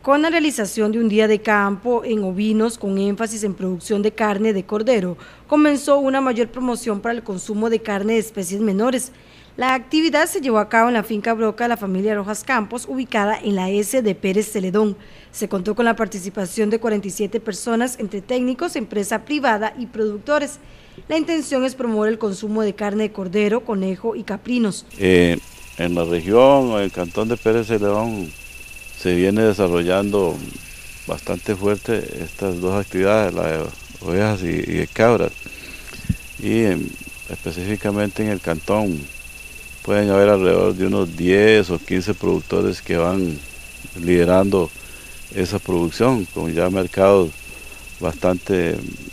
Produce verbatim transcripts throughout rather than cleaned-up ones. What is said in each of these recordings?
Con la realización de un día de campo en ovinos con énfasis en producción de carne de cordero, comenzó una mayor promoción para el consumo de carne de especies menores. La actividad se llevó a cabo en la finca Broca de la familia Rojas Campos, ubicada en la S de Pérez Celedón. Se contó con la participación de cuarenta y siete personas, entre técnicos, empresa privada y productores. La intención es promover el consumo de carne de cordero, conejo y caprinos. Eh, en la región, en el cantón de Pérez Celedón, se viene desarrollando bastante fuerte estas dos actividades, la de ovejas y, y de cabras. Y en, específicamente en el cantón pueden haber alrededor de unos diez o quince productores que van liderando esa producción, con ya mercados bastante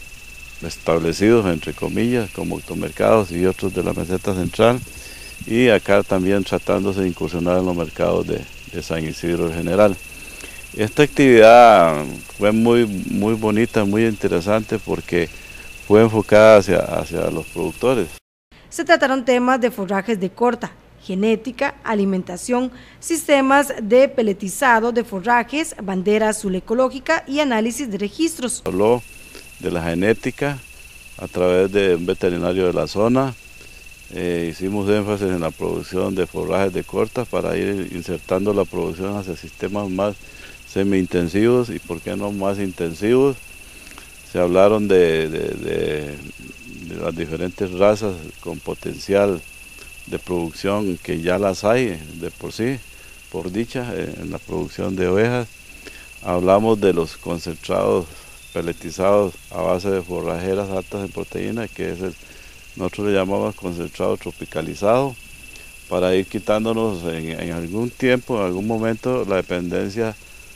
establecidos, entre comillas, como automercados y otros de la meseta central, y acá también tratándose de incursionar en los mercados de, de San Isidro en general. Esta actividad fue muy, muy bonita, muy interesante porque fue enfocada hacia, hacia los productores. Se trataron temas de forrajes de corta, genética, alimentación, sistemas de peletizado de forrajes, bandera azul ecológica y análisis de registros. Habló de la genética a través de un veterinario de la zona. Eh, hicimos énfasis en la producción de forrajes de corta para ir insertando la producción hacia sistemas más semi-intensivos y por qué no más intensivos. Se hablaron de, de, de, de las diferentes razas con potencial de producción que ya las hay de por sí, por dicha, en la producción de ovejas. Hablamos de los concentrados peletizados a base de forrajeras altas en proteína, que es el, nosotros le llamamos concentrado tropicalizado, para ir quitándonos en, en algún tiempo, en algún momento, la dependencia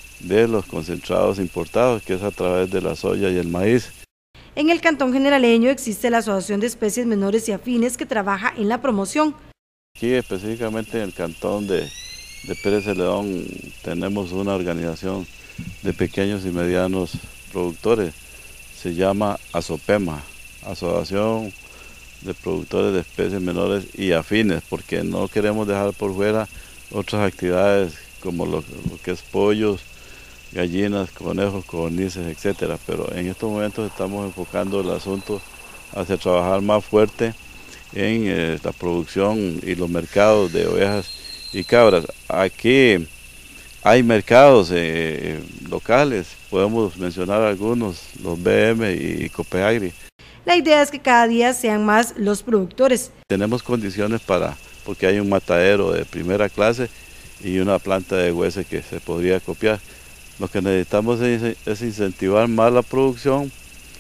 de los concentrados importados, que es a través de la soya y el maíz. En el cantón generaleño existe la Asociación de Especies Menores y Afines que trabaja en la promoción. Aquí específicamente en el cantón de, de Pérez Celedón tenemos una organización de pequeños y medianos productores, se llama ASOPEMA, Asociación de Productores de Especies Menores y Afines, porque no queremos dejar por fuera otras actividades como lo, lo que es pollos, gallinas, conejos, codornices, etcétera. Pero en estos momentos estamos enfocando el asunto hacia trabajar más fuerte en eh, la producción y los mercados de ovejas y cabras. Aquí hay mercados eh, locales, podemos mencionar algunos, los B M y Copeagri. La idea es que cada día sean más los productores. Tenemos condiciones para, porque hay un matadero de primera clase y una planta de hueso que se podría copiar. Lo que necesitamos es, es incentivar más la producción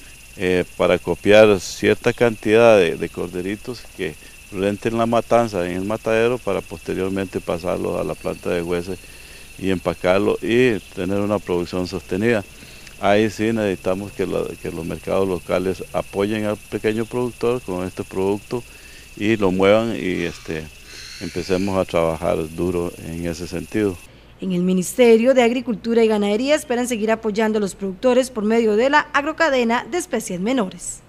eh, para copiar cierta cantidad de, de corderitos que renten la matanza en el matadero para posteriormente pasarlo a la planta de hueso y empacarlo y tener una producción sostenida. Ahí sí necesitamos que, la, que los mercados locales apoyen al pequeño productor con este producto y lo muevan y este, empecemos a trabajar duro en ese sentido. En el Ministerio de Agricultura y Ganadería esperan seguir apoyando a los productores por medio de la agrocadena de especies menores.